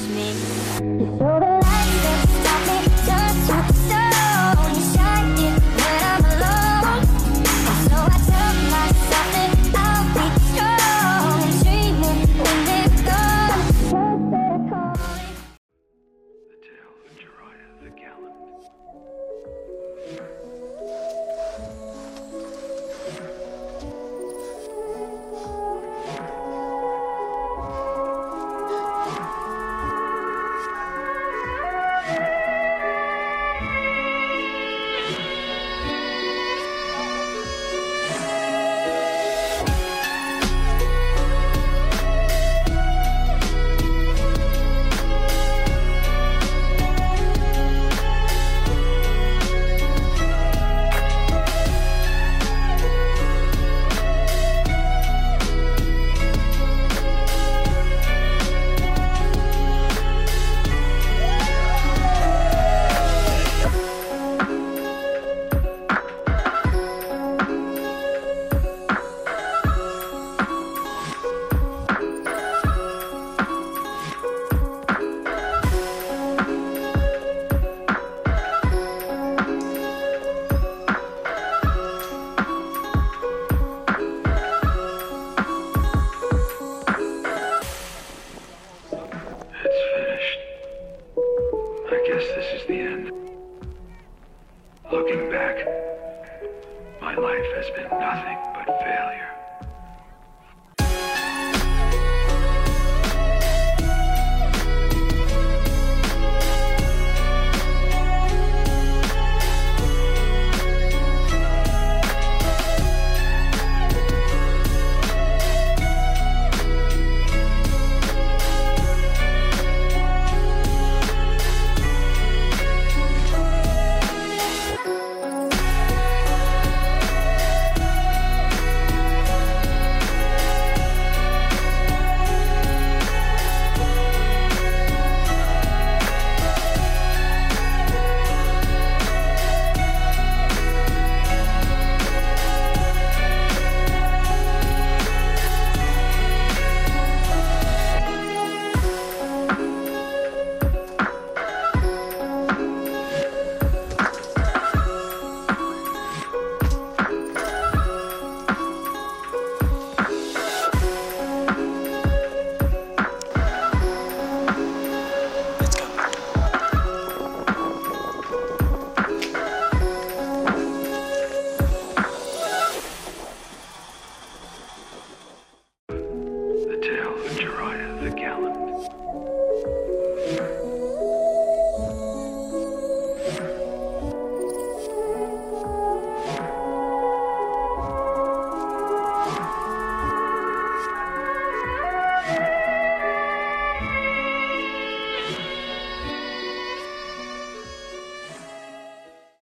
touch me. You show the light that stop me, turn to stone. You shine it when I'm alone. And so I tell myself that I'll be strong and dreaming when it's gone. Just they're calling. The tale of Jiraiya the Gallant. I guess this is the end. Looking back, my life has been nothing but